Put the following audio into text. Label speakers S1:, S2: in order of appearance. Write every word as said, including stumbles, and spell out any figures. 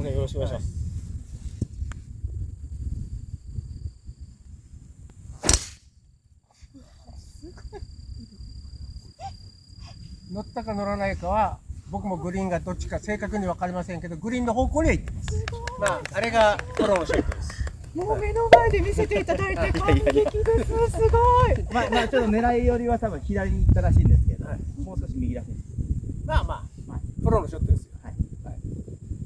S1: せん、よろしくお願いします。乗ったか乗らないかは僕もグリーンがどっちか正確に分かりませんけど、グリーンの方向には行ってます。まああれがプロのショットです。
S2: もう目の前で見せていただいて感激です。すごい。
S3: まあまあちょっと狙いよりは多分左に行ったらしいんですけど、はい、もう少し右らしいです。
S1: まあまあプロのショットですよ。